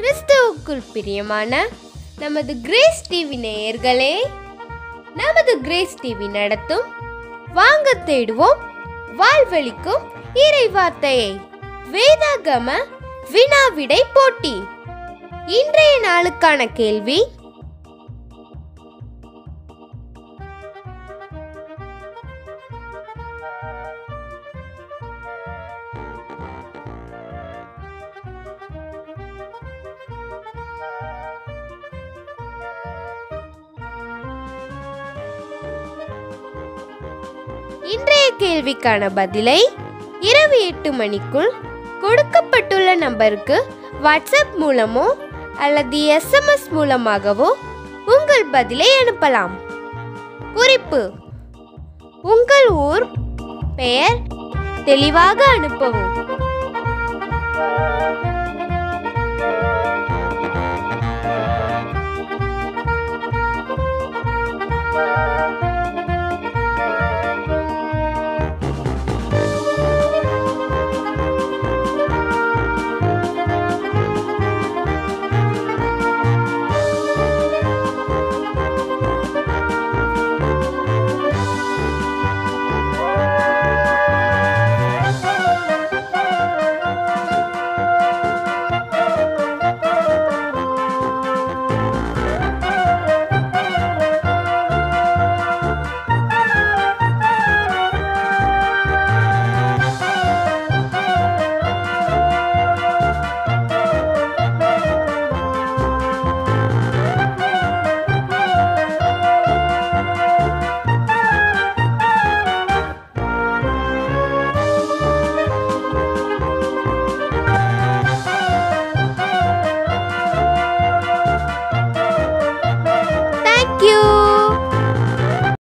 கிறிஸ்துவுக்குள் பிரியமான நமது கிரேஸ் டிவி நேயர்களே, நமது கிரேஸ் டிவி நடத்தும் வாங்க தேடுவோம் வாழ்வளிக்கும் இறை வார்த்தையை வேதாகம வினாவிடை போட்டி. இன்றைய நாளுக்கான கேள்வி: இன்றைய கேள்விக்கான பதிலை இரவு 8 மணிக்குள் கொடுக்கப்பட்டுள்ள நம்பருக்கு வாட்ஸ்அப் மூலமோ அல்லது SMS மூலமாகவோ உங்கள் பதிலை அனுப்பலாம். குறிப்பு: உங்கள் ஊர் பெயர் தெளிவாக அனுப்பவும். Thank you.